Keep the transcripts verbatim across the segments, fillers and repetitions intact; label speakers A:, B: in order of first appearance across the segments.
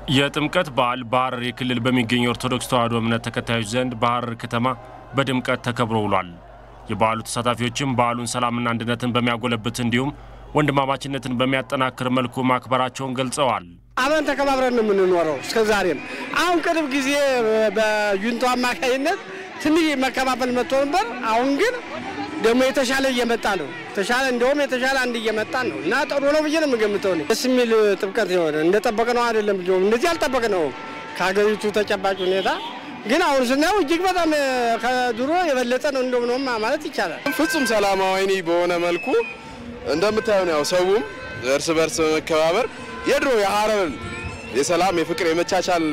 A: የጥምቀት በዓል በሐረር ክልል በሚገኙ ኦርቶዶክስ ተዋሕዶ እምነት ተከታዮች ዘንድ በሐረር ከተማ በድምቀት ተከብሮ ውሏል። የበዓሉ ተሳታፊዎችም በዓሉን ሰላምና አንድነትን በሚያጎለብት እንዲሁም ወንድማማችነትን በሚያጠናክር መልኩ ማክበራቸውን ገልጸዋል።
B: አብረን ተከባብረን ነው የምንኖረው እስከዛሬም። አሁን ቅርብ ጊዜ በዩንቶ አማካይነት ትንሽ መከባበል መጥቶ ነበር። አሁን ግን ደግሞ የተሻለ እየመጣ ነው። ተሻለ እንደውም የተሻለ አንድ እየመጣ ነው እና ጥሩ ነው ብዬ ነው የምገምተው። ደስ የሚል ጥምቀት ይሆነ እንደጠበቅነው አይደለም። እንደዚህ አልጠበቅነው ከሀገሪቱ ተጨባጭ ሁኔታ ግን አሁን ስናየው እጅግ በጣም ከድሮ የበለጠ ነው እንደሆነ ማለት ይቻላል።
C: ፍጹም ሰላማዊ በሆነ መልኩ እንደምታዩን ያው ሰውም እርስ በርስ መከባበር የድሮ የሐረርን የሰላም የፍቅር የመቻቻል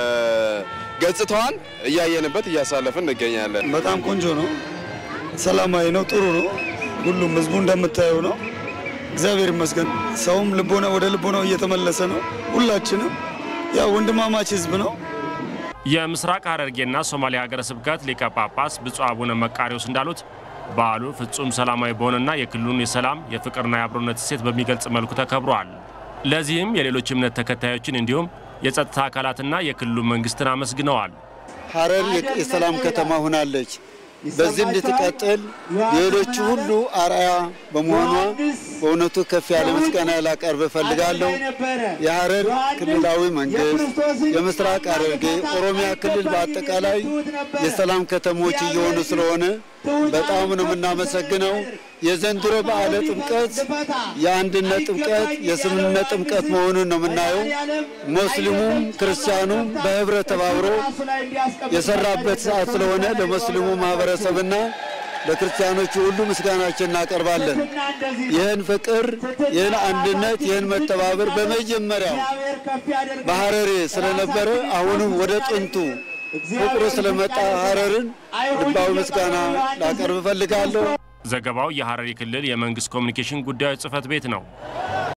C: ገጽታዋን እያየንበት እያሳለፈን እንገኛለን።
D: በጣም ቆንጆ ነው፣ ሰላማዊ ነው፣ ጥሩ ነው። ሁሉም ህዝቡ እንደምታየው ነው። እግዚአብሔር ይመስገን። ሰውም ልቦና ወደ ልቦናው እየተመለሰ ነው። ሁላችንም ያው ወንድማማች ህዝብ ነው።
A: የምስራቅ ሐረርጌና ሶማሊያ ሀገረ ስብከት ሊቀ ጳጳስ ብፁዕ አቡነ መቃርዮስ እንዳሉት በዓሉ ፍጹም ሰላማዊ በሆነና የክልሉን የሰላም የፍቅርና የአብሮነት እሴት በሚገልጽ መልኩ ተከብሯል። ለዚህም የሌሎች እምነት ተከታዮችን እንዲሁም የጸጥታ አካላትና የክልሉ መንግስትን አመስግነዋል።
D: ሐረር የሰላም ከተማ ሆናለች። በዚህ እንድትቀጥል ሌሎች ሁሉ አርአያ በመሆኗ በእውነቱ ከፍ ያለ ምስጋና ላቀርብ እፈልጋለሁ። የሐረር ክልላዊ መንግስት፣ የምስራቅ ሐረርጌ፣ ኦሮሚያ ክልል በአጠቃላይ የሰላም ከተሞች እየሆኑ ስለሆነ በጣም ነው የምናመሰግነው። የዘንድሮ በዓለ ጥምቀት የአንድነት ጥምቀት የስምምነት ጥምቀት መሆኑን ነው የምናየው። ሙስሊሙም ክርስቲያኑም በህብረት ተባብሮ የሰራበት ሰዓት ስለሆነ ለሙስሊሙ ማህበረሰብና ለክርስቲያኖቹ ሁሉ ምስጋናችንን እናቀርባለን። ይህን ፍቅር፣ ይህን አንድነት፣ ይህን መተባበር በመጀመሪያው በሐረሬ ስለነበረ አሁንም ወደ ጥንቱ ፍቅሩ ስለመጣ ሐረርን ልባዊ ምስጋና ላቀርብ እፈልጋለሁ።
A: ዘገባው የሐረሪ ክልል የመንግስት ኮሙኒኬሽን ጉዳዮች ጽሕፈት ቤት ነው።